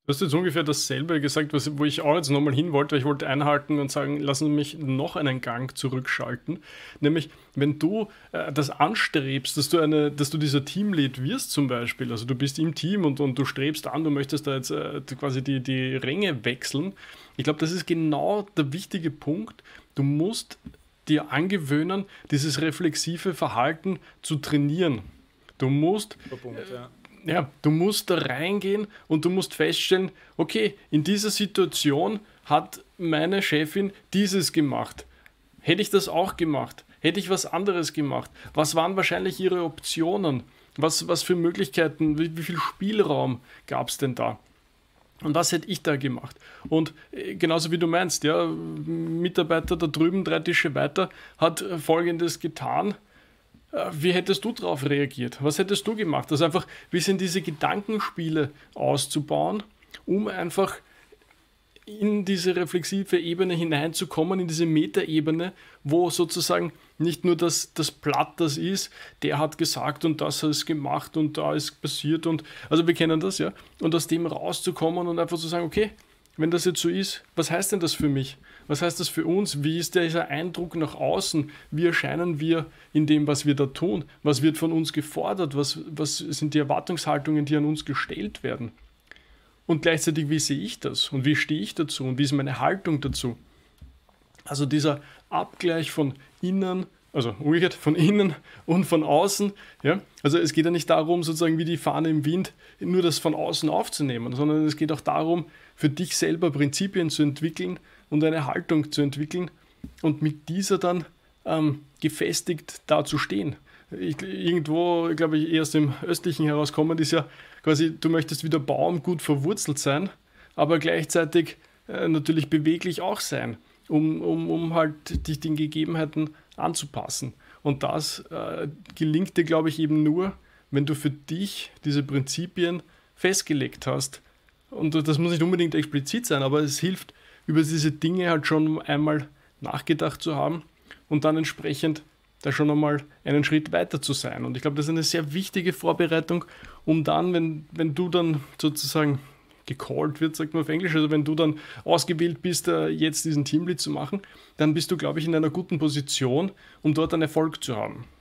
Du hast jetzt ungefähr dasselbe gesagt, wo ich auch jetzt nochmal hin wollte, weil ich wollte einhaken und sagen, lassen Sie mich noch einen Gang zurückschalten. Nämlich, wenn du das anstrebst, dass du dieser Teamlead wirst zum Beispiel, also du bist im Team und du strebst an, du möchtest da jetzt quasi die Ränge wechseln. Ich glaube, das ist genau der wichtige Punkt. Du musst dir angewöhnen, dieses reflexive Verhalten zu trainieren. Du musst Super Punkt, ja. ja, du musst da reingehen und du musst feststellen, okay, in dieser Situation hat meine Chefin dieses gemacht. Hätte ich das auch gemacht? Hätte ich was anderes gemacht? Was waren wahrscheinlich ihre Optionen? Was für Möglichkeiten, wie viel Spielraum gab es denn da? Und was hätte ich da gemacht? Und genauso wie du meinst, ja, Mitarbeiter da drüben, 3 Tische weiter, hat Folgendes getan. Wie hättest du darauf reagiert? Was hättest du gemacht? Also einfach ein bisschen diese Gedankenspiele auszubauen, um einfach in diese reflexive Ebene hineinzukommen, in diese Metaebene, wo sozusagen nicht nur das Blatt das ist, der hat gesagt und das hat es gemacht und da ist passiert und also wir kennen das, ja, und aus dem rauszukommen und einfach zu sagen, okay, wenn das jetzt so ist, was heißt denn das für mich? Was heißt das für uns? Wie ist dieser Eindruck nach außen? Wie erscheinen wir in dem, was wir da tun? Was wird von uns gefordert? Was sind die Erwartungshaltungen, die an uns gestellt werden? Und gleichzeitig, wie sehe ich das? Und wie stehe ich dazu? Und wie ist meine Haltung dazu? Also dieser Abgleich von innen, also umgekehrt von innen und von außen. Ja? Also es geht ja nicht darum, sozusagen wie die Fahne im Wind, nur das von außen aufzunehmen, sondern es geht auch darum, für dich selber Prinzipien zu entwickeln und eine Haltung zu entwickeln und mit dieser dann gefestigt dazustehen. Irgendwo, glaube ich, erst im Östlichen herauskommen, ist ja quasi, du möchtest wie der Baum gut verwurzelt sein, aber gleichzeitig natürlich beweglich auch sein, um halt dich den Gegebenheiten anzupassen. Und das gelingt dir, glaube ich, eben nur, wenn du für dich diese Prinzipien festgelegt hast. Und das muss nicht unbedingt explizit sein, aber es hilft, über diese Dinge halt schon einmal nachgedacht zu haben und dann entsprechend da schon einmal einen Schritt weiter zu sein. Und ich glaube, das ist eine sehr wichtige Vorbereitung, um dann, wenn du dann sozusagen gecallt wird, sagt man auf Englisch, also wenn du dann ausgewählt bist, jetzt diesen Teamlead zu machen, dann bist du, glaube ich, in einer guten Position, um dort einen Erfolg zu haben.